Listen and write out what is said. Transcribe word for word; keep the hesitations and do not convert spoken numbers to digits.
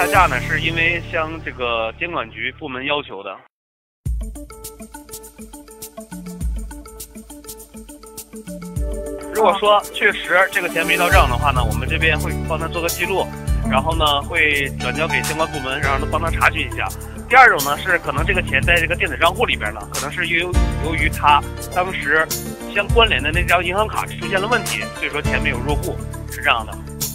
价呢，是因为向这个监管局部门要求的。如果说确实这个钱没到账的话呢，我们这边会帮他做个记录，然后呢会转交给相关部门，让他帮他查询一下。第二种呢是可能这个钱在这个电子账户里边呢，可能是由由于他当时相关联的那张银行卡出现了问题，所以说钱没有入户，是这样的。